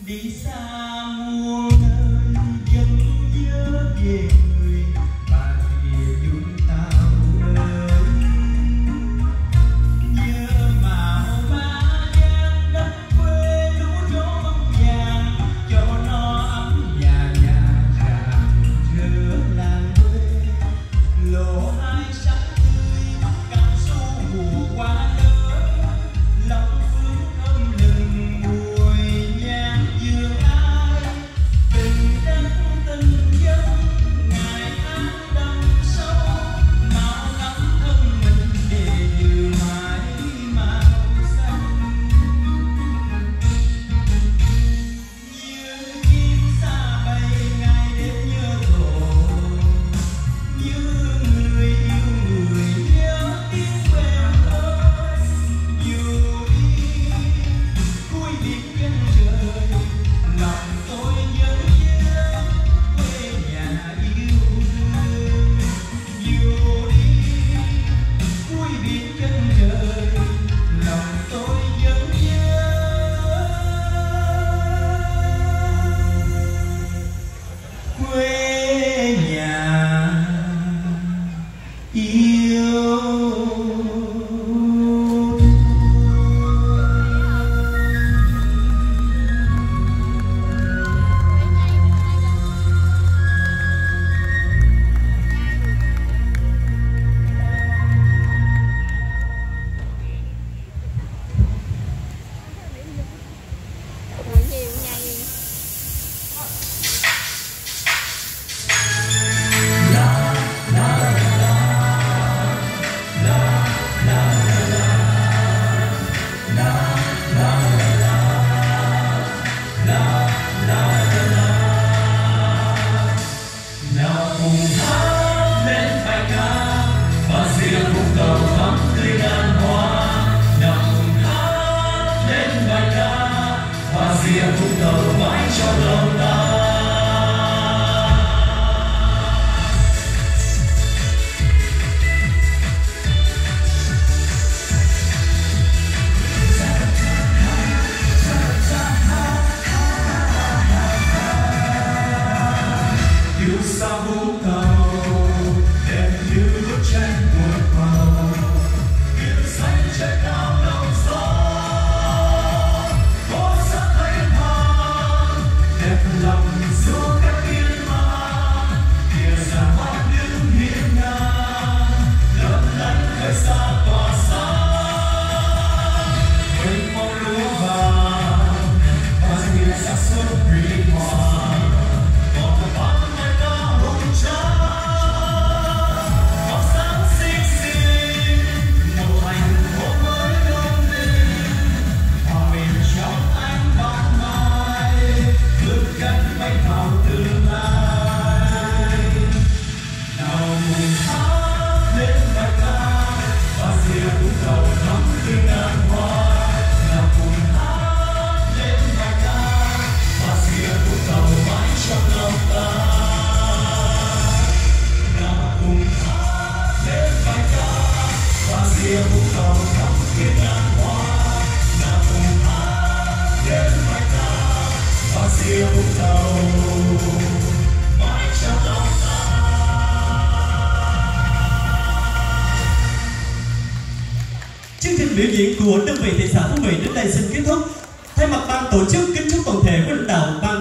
đi xa muôn nơi vẫn nhớ về người và về chúng ta ơi. Nhớ màu ba gian đất quê lũ gió bóng vàng cho nó ấm nhà nhà tràn rỡ làng quê lộ hai sắc tươi cao su mùa qua lớn lòng phương thơm lừng mùi nhang dương ai tình đất tình dân ngày an đậm sâu màu ngắm thân mình để giữ mãi màu xanh như chim xa bay ngày đêm nhớ thổ như người yêu người nhớ tiếng quê ơi dù đi cuối biển chân trời lòng tôi vẫn nhớ quê nhà yêu thương dù đi cuối biển chân trời lòng tôi vẫn nhớ quê nhà yêu. Nào cùng hát lên bài ca và riêng vùng đầu thắm tươi ngàn hoa. Nào cùng hát lên bài ca và riêng vùng đầu mãi trong lòng ta. Yêu xa Vũng Tàu đẹp như bức tranh muôn màu, biển xanh trên cao lòng gió có sắc thanh thang đẹp lòng du khách biên mang kia giang hoa đứng hiên ngang lấp lánh khơi xa tỏa sáng mênh mông lúa vàng và tiếng sắc xuân huy hoàng. Vũng Tàu thắm thiên ngàn hoa, nào cùng hát đến bài ca và riêng Vũng Tàu mãi trong lòng ta. Chương trình biểu diễn của đơn vị thị xã Phú Mỹ đến đây xin kết thúc. Thay mặt ban tổ chức kính chúc toàn thể quý lãnh đạo ban